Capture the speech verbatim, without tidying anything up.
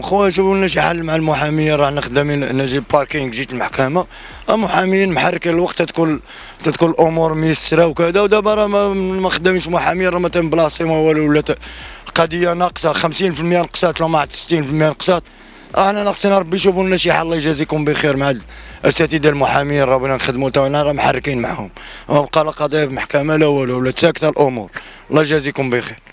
خويا شوفوا لنا شي حل مع المحامين، رانا خدامين. انا جيت باركينغ جيت المحكمه، المحامين محركين الوقت، تكون تكون الامور ميسره وكذا، ودابا راه ما, ما خدامينش محامين، راه ما تنبلاصي ما والو، ولات قضيه ناقصه خمسين بالمئة نقصات ولا ما ستين بالمئة نقصات. انا ناقصين ربي يشوفوا لنا شي حل، الله يجازيكم بخير مع الاساتذه المحامين، راه بغينا نخدموا تاعنا، راه محركين معاهم، ما بقى لا قضيه في المحكمه لا والو، ولا ساكته الامور. الله يجازيكم بخير.